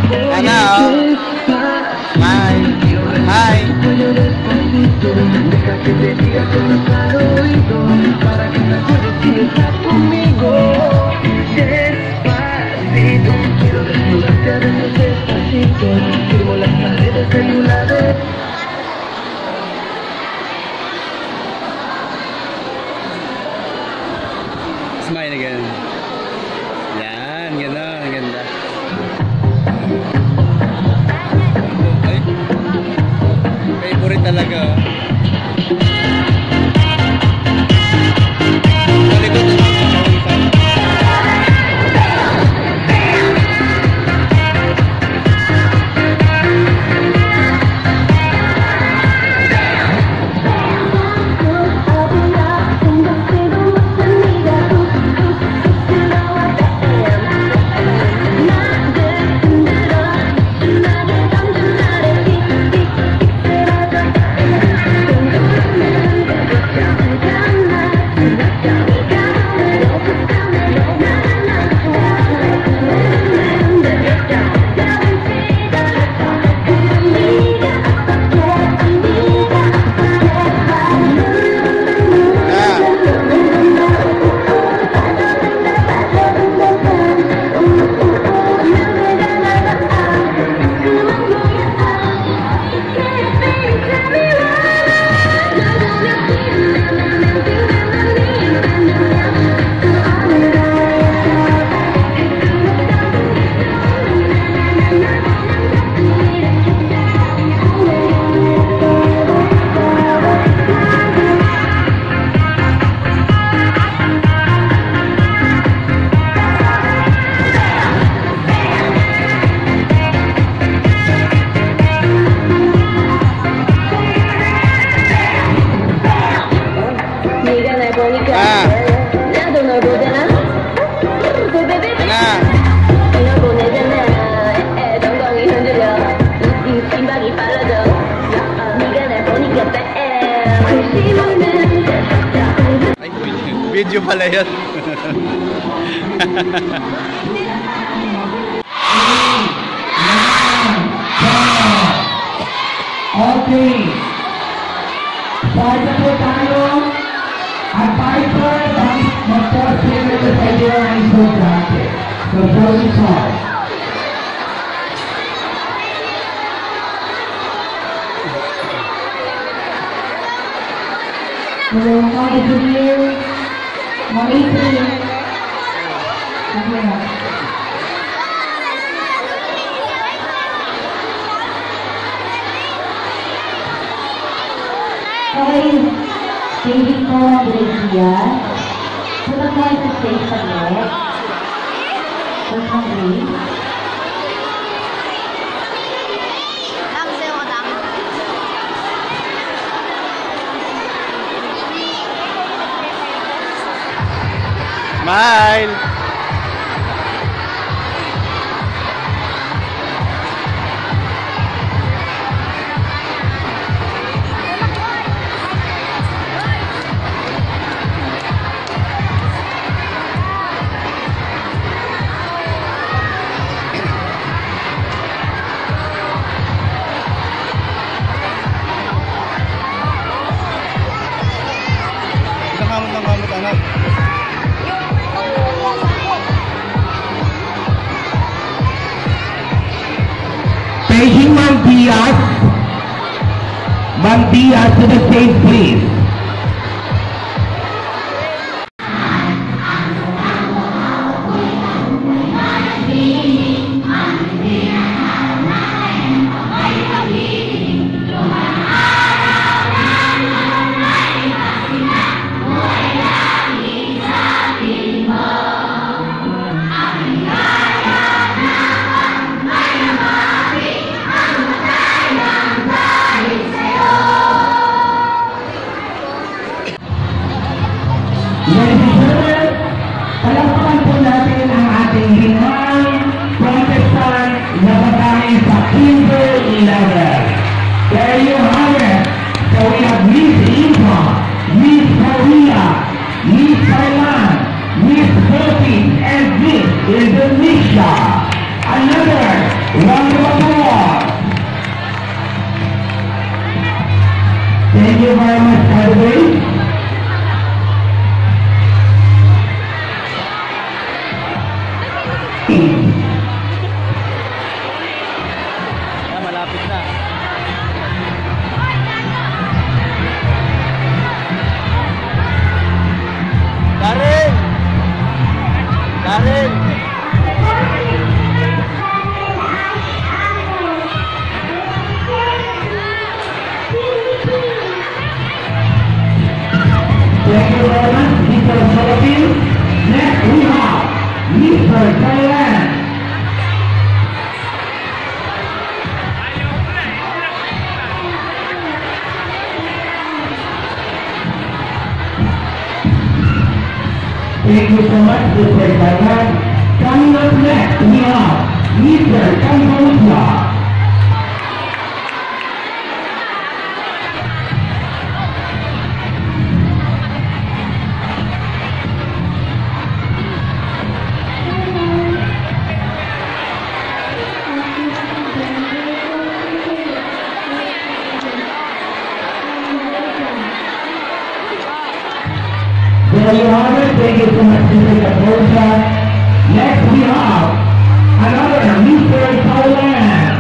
Hanna, oh. Smile. Hi. Smile again. Yan, ganda, ganda. Ay, favorite talaga. Malikot ang video pala yun. Okay. Pwede po tayo. At Piper, mag-force sa iyo ang isang bracket. So, closing song. So, mag-engineer, mag-engineer. Okay, thank you po, Akixia. Punta tayo sa stage saglit. First one, please. Smile. Nakakamot anak. Paging Ma'am Diaz. Ma'am Diaz to the stage, please. Round of applause. Thank you very much, everybody. Malapit na. Darren! Darren! Thank you very much, Mr. Philippines. Next we have Mr. Thailand. Thank you so much, Mr. Thailand. Coming up next, we have Mr. Cambodia. There you have it. Thank you so much, Mr. Cambodia. Next, we have another Mr. Thailand.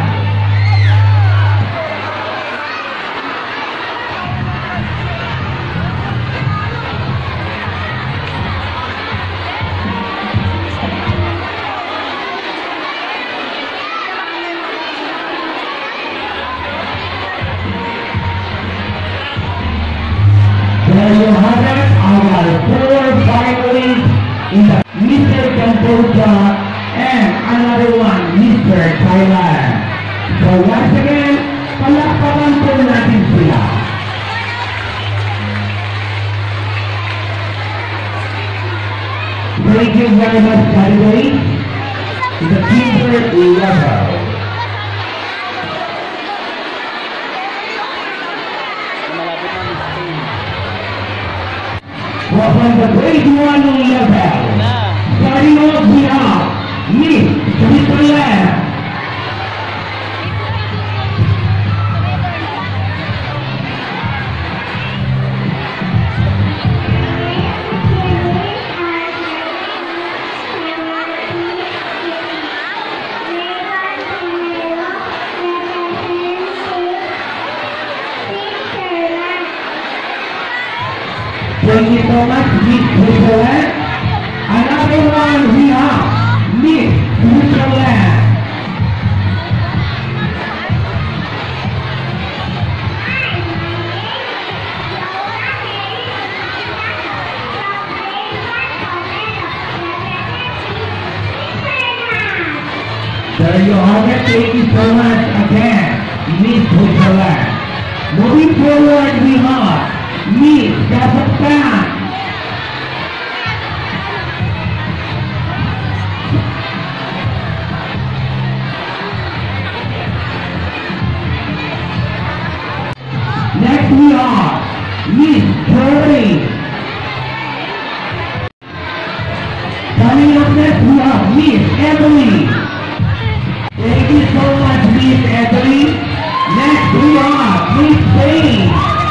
There you have it. Our four finalists in the Mr. Cambodia and another one, Mr. Thailand. So once again, palakpakan po natin sila. Thank you very much, everybody. The teacher level. Malapit na ni Spain. From the grade 1 level, starting off we have Miss Switzerland. Thank you so much, Miss Switzerland. Another one we have, Miss Switzerland. There you have it. Thank you so much again, Miss Switzerland. Moving forward, we have Miss Kazakhstan. Next we are Miss Germany. Coming up next we have Miss Emily. Thank you so much, Miss Emily. Next we are Miss Spain.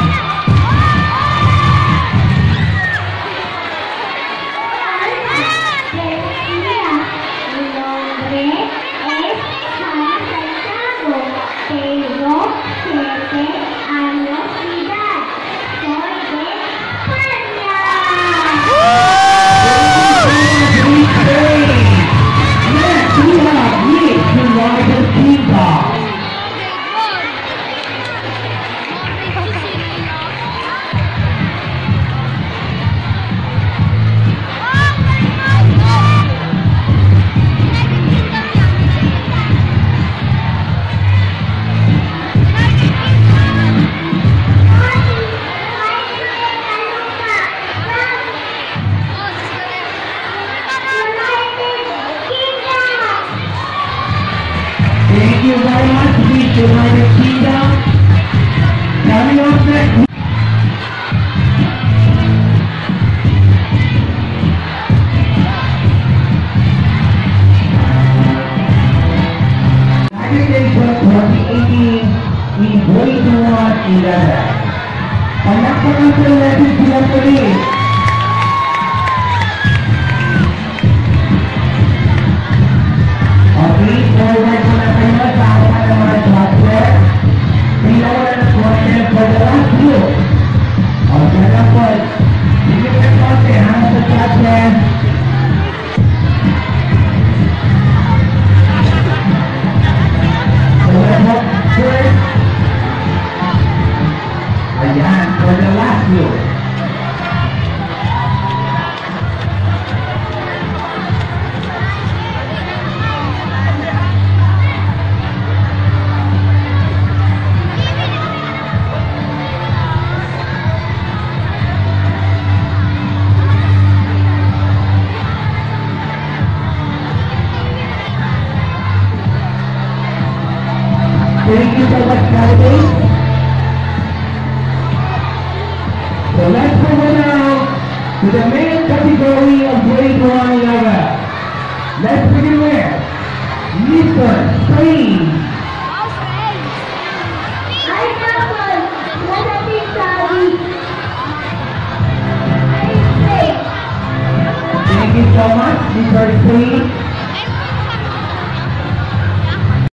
Thank you very much, Miss United Kingdom. Coming up next. Congratulations 2018 in grade 111. Palakpakan natin sila muli. Okay, forward po na kayo sa akin ng mga dropper. Bilang wala na question for the last group. Okay na po. Sige ka po si Hanna sa dropper. First, ayan, for the last group. Thank you so much, Friday. So let's move on now to the main category of grade 1 level. Let's begin with Mr. Spain. Hi, Kapal! Nanating sabi! Thank you so much, Mr.